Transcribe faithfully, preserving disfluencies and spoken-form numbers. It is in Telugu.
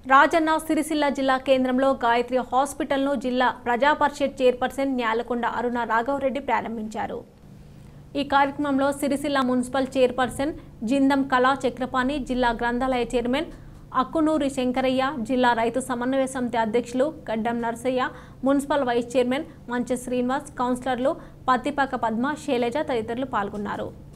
రాజన్న సిరిసిల్ల జిల్లా కేంద్రంలో గాయత్రి హాస్పిటల్ను జిల్లా ప్రజా పరిషత్ చైర్పర్సన్ న్యాలకొండ అరుణ రాఘవరెడ్డి ప్రారంభించారు. ఈ కార్యక్రమంలో సిరిసిల్ల మున్సిపల్ చైర్పర్సన్ జిందం కళా చక్రపాణి, జిల్లా గ్రంథాలయ చైర్మన్ అక్కునూరి శంకరయ్య, జిల్లా రైతు సమన్వయ సమితి అధ్యక్షులు Gaddam Narsaiah, municipal vice chairman Manche Srinivas, కౌన్సిలర్లు పత్తిపాక పద్మ, శైలజ తదితరులు పాల్గొన్నారు.